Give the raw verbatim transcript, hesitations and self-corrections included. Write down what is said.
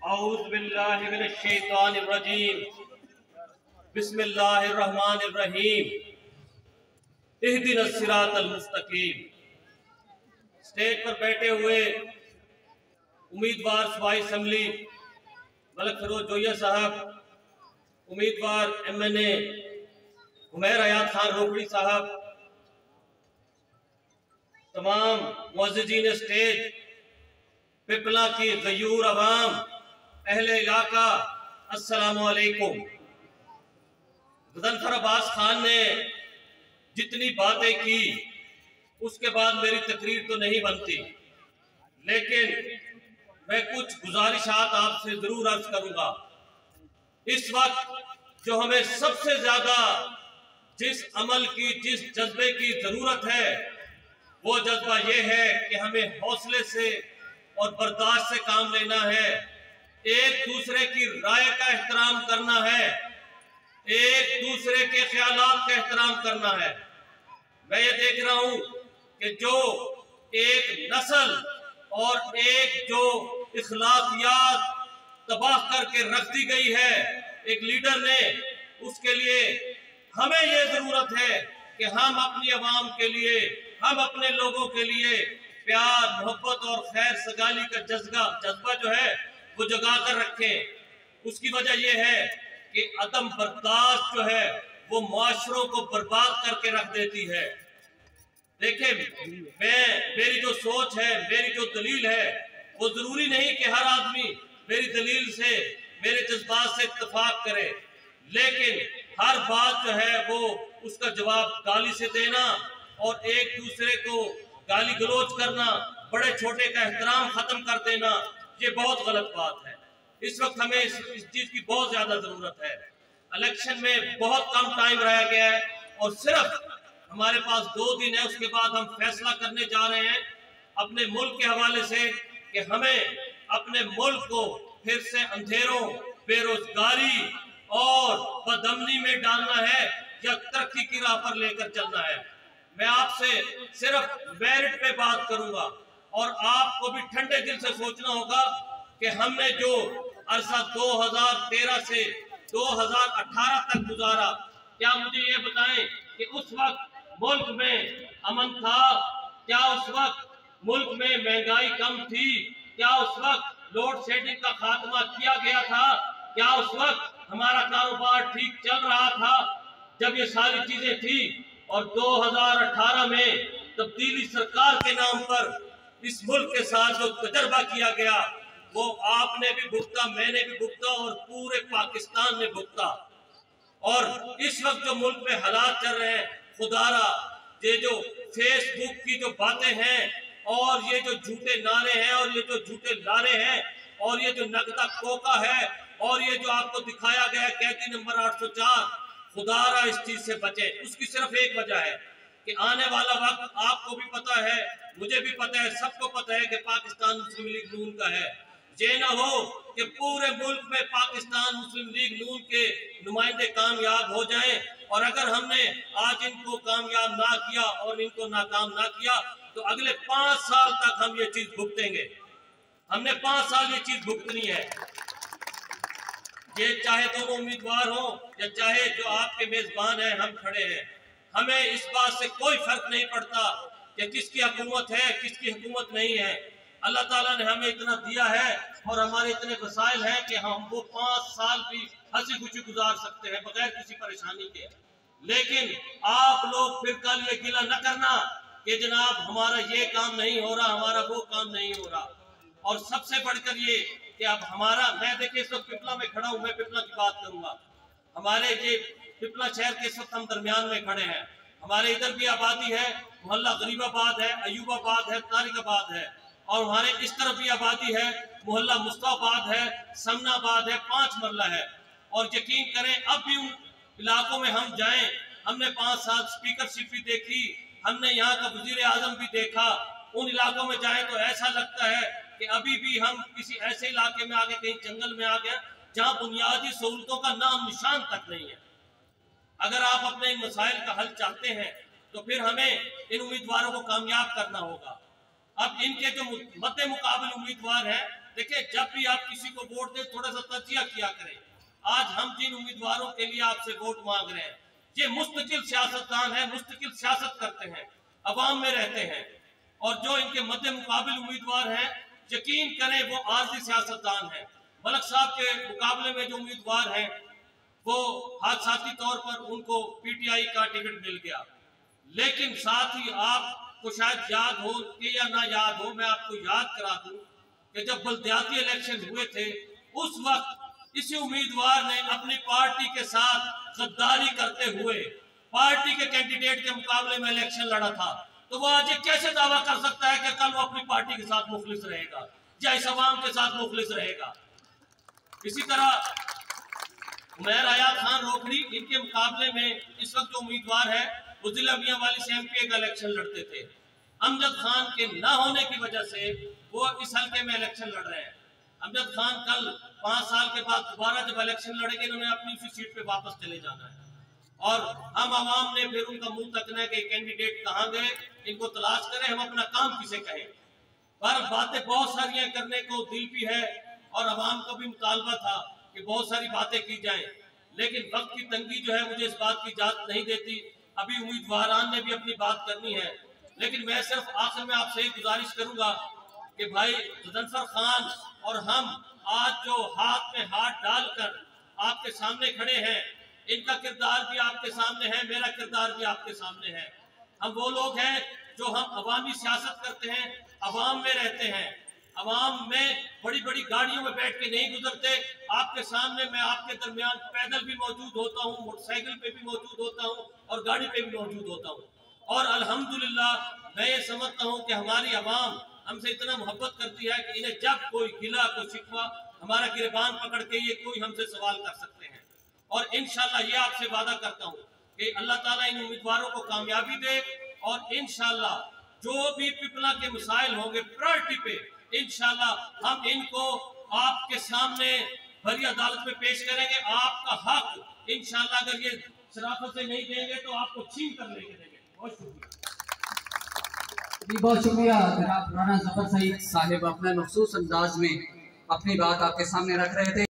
औज़ु बिल्लाहि मिनश शैतानिर रजीम। बिस्मिल्लाहिर रहमानिर रहीम। इहदिनस सिरातल मुस्तकीम। स्टेज पर बैठे हुए उम्मीदवार सूबाई असेंबली मलिक फिरोज जोया साहब, उम्मीदवार M N A Umair Hayat Khan Rokri साहब, तमाम मुअज़्ज़िज़ीन स्टेज, पिपला की गयूर अवाम, अहले इलाका, अस्सलामु अलैकुम। मुज़फ़्फ़र अब्बास खान ने जितनी बातें की उसके बाद मेरी तकरीर तो नहीं बनती, लेकिन मैं कुछ गुजारिशात आपसे जरूर अर्ज करूंगा। इस वक्त जो हमें सबसे ज्यादा जिस अमल की, जिस जज्बे की जरूरत है, वो जज्बा ये है कि हमें हौसले से और बर्दाश्त से काम लेना है। एक दूसरे की राय का एहतराम करना है, एक दूसरे के ख्यालात का एहतराम करना है। मैं ये देख रहा हूं कि जो एक नस्ल और एक जो इखलाकियात तबाह करके रख दी गई है एक लीडर ने, उसके लिए हमें ये जरूरत है कि हम अपनी आवाम के लिए, हम अपने लोगों के लिए प्यार, मोहब्बत और खैर सगाली का जज्बा जज्बा जो है वो जगा कर रखें। उसकी वजह यह है कि अदम बर्दाश्त जो है वो माशरों को बर्बाद करके रख देती है। देखें, मैं मेरी जो सोच है, मेरी जो दलील है, वो जरूरी नहीं कि हर आदमी मेरी दलील से, मेरे जज्बात से इत्तेफाक करे, लेकिन हर बात जो है वो उसका जवाब गाली से देना और एक दूसरे को गाली गलोच करना, बड़े छोटे का एहतराम खत्म कर देना, ये बहुत गलत बात है। इस वक्त हमें इस, इस चीज की बहुत ज्यादा जरूरत है। इलेक्शन में बहुत कम टाइम रह गया है और सिर्फ हमारे पास दो दिन है, उसके बाद हम फैसला करने जा रहे हैं अपने मुल्क के हवाले से कि हमें अपने मुल्क को फिर से अंधेरों, बेरोजगारी और बदअमनी में डालना है या तरक्की की राह पर लेकर चलना है। मैं आपसे सिर्फ मेरिट पे बात करूंगा और आपको भी ठंडे दिल से सोचना होगा कि हमने जो अरसा दो हज़ार तेरह से दो हज़ार अठारह तक गुजारा, क्या मुझे ये बताएं कि उस वक्त मुल्क में अमन था? क्या उस वक्त मुल्क में महंगाई कम थी? क्या उस वक्त लोड शेडिंग का खात्मा किया गया था? क्या उस वक्त हमारा कारोबार ठीक चल रहा था जब ये सारी चीजें थी? और दो हज़ार अठारह में तब्दीली सरकार के नाम पर इस मुल्क के साथ जो तजर्बा किया गया वो आपने भी भुगता, मैंने भी भुगता और पूरे पाकिस्तान ने भुगता। और इस वक्त जो मुल्क में हालात चल रहे हैं, खुदारा ये जो फेसबुक की जो बातें हैं और ये जो झूठे नारे हैं और ये जो झूठे लारे हैं और ये जो नगदा कोका है और ये जो आपको दिखाया गया कैदी नंबर आठ सौ चार, खुदारा इस चीज से बचे। उसकी सिर्फ एक वजह है कि आने वाला वक्त आपको भी पता है, मुझे भी पता है, सबको पता है कि पाकिस्तान मुस्लिम लीग नून का है। ये ना हो कि पूरे मुल्क में पाकिस्तान मुस्लिम लीग नून के नुमाइंदे कामयाब हो जाएं और अगर हमने आज इनको कामयाब ना किया और इनको नाकाम ना किया तो अगले पांच साल तक हम ये चीज भुगतेंगे। हमने पांच साल ये चीज भुगतनी है। ये चाहे दोनों उम्मीदवार हो या चाहे जो आपके मेजबान है, हम खड़े हैं। हमें इस बात से कोई फर्क नहीं पड़ता कि किसकी हुकूमत है, किसकी हुकूमत नहीं है। अल्लाह ताला ने हमें इतना दिया है और हमारे इतने वसाइल हैं कि हम वो पांच साल भी हंसी खुशी गुजार सकते हैं बगैर किसी परेशानी के। लेकिन आप लोग फिर कल ये गिला न करना कि जनाब हमारा ये काम नहीं हो रहा, हमारा वो काम नहीं हो रहा। और सबसे बढ़कर ये कि अब हमारा, मैं देखिए इस वक्त पिपला में खड़ा हूं, मैं पिपला की बात करूंगा। हमारे ये पिपला शहर के इस वक्त हम दरमियान में खड़े हैं। हमारे इधर भी आबादी है, मोहल्ला गरीबाबाद है, अयूबाबाद है, तारिकाबाद है, और हमारे इस तरफ भी आबादी है, मोहल्ला मुस्ताबाद है, समनाबाद है, पांच मरला है। और यकीन करें अब भी उन इलाकों में हम जाएं, हमने पांच साल स्पीकरशिप भी देखी, हमने यहाँ का वजीर आजम भी देखा। उन इलाकों में जाए तो ऐसा लगता है कि अभी भी हम किसी ऐसे इलाके में आ गए, कहीं जंगल में आ गए जहाँ बुनियादी सहूलतों का नाम निशान तक नहीं है। अगर आप अपने इन मसाइल का हल चाहते हैं तो फिर हमें इन उम्मीदवारों को कामयाब करना होगा। अब इनके जो मद्दे मुकाबले उम्मीदवार हैं देखिए, जब भी आप किसी को वोट दें थोड़ा सा तजिया किया करें। आज हम जिन उम्मीदवारों के लिए आपसे वोट मांग रहे हैं, ये मुस्तकिल सियासतदान है, मुस्तकिल सियासत करते हैं, अवाम में रहते हैं, और जो इनके मध्य मुकाबिल उम्मीदवार हैं, यकीन करें वो आर्जी सियासतदान है। मलक साहब के मुकाबले में जो उम्मीदवार हैं वो हादसाती तौर पर उनको पीटीआई का टिकट मिल गया, लेकिन साथ ही आपको शायद याद हो कि या ना याद हो, मैं आपको याद करा दूं कि जब बल्दियाती इलेक्शन हुए थे उस वक्त इसी उम्मीदवार ने अपनी पार्टी के साथ गद्दारी करते हुए पार्टी के कैंडिडेट के मुकाबले में इलेक्शन लड़ा था। तो वो आज कैसे दावा कर सकता है कि कल वो अपनी पार्टी के साथ मुखलिस रहेगा या इस अवाम के साथ मुखलिस रहेगा? इसी तरह उमैर आयात खान रोकड़ी, इनके मुकाबले में इस वक्त जो उम्मीदवार है वो जिला मियांवाली से एमपीए का इलेक्शन लड़ते थे। अमजद खान के न होने की वजह से वो इस हल्के में इलेक्शन लड़ रहे हैं। अमजद खान कल पांच साल के बाद दोबारा जब इलेक्शन लड़ेंगे, इन्होंने अपनी उसी सीट पे वापस चले जाना है, और हम आवाम ने फिर उनका मुंह तकना है कि कैंडिडेट कहाँ गए, इनको तलाश करें, हम अपना काम किसे कहें। पर बातें बहुत सारी करने को दिल भी है, और आवाम को भी मुतालबा था कि बहुत सारी बातें की जाएं, लेकिन वक्त की तंगी जो है मुझे इस बात की इजाजत नहीं देती। अभी उम्मीदवारान ने भी अपनी बात करनी है, लेकिन मैं सिर्फ आखिर में आपसे एक गुजारिश करूंगा कि भाई ग़ज़नफ़र खान और हम आज जो हाथ में हाथ डालकर आपके सामने खड़े हैं, इनका किरदार भी आपके सामने है, मेरा किरदार भी आपके सामने है। हम वो लोग हैं जो हम अवामी सियासत करते हैं, अवाम में रहते हैं, अवाम में बड़ी बड़ी गाड़ियों में बैठ के नहीं गुजरते। आपके सामने मैं आपके दरमियान पैदल भी मौजूद होता हूँ, मोटरसाइकिल पे भी मौजूद होता हूँ, और गाड़ी पे भी मौजूद होता हूँ। और अल्हम्दुलिल्लाह मैं ये समझता हूँ कि हमारी अवाम हमसे इतना मोहब्बत करती है कि इन्हें जब कोई गिला कोई शिकवा, हमारा गिरबान पकड़ के ये कोई हमसे सवाल कर सकते हैं। और इंशाल्लाह ये आपसे वादा करता हूँ कि अल्लाह ताला इन उम्मीदवारों को कामयाबी दे, और इंशाल्लाह जो भी पिपला के मसाइल होंगे प्रायोरिटी पे, इंशाल्लाह हम इनको आपके सामने भरी अदालत में पेश करेंगे। आपका हक इंशाल्लाह अगर ये शराफत से नहीं देंगे तो आपको छीन कर लेके देंगे। बहुत शुक्रिया जी, बहुत शुक्रिया जनाब राना ज़फ़र सईद साहिब, अपने मखसूस अंदाज में अपनी बात आपके सामने रख रहे थे।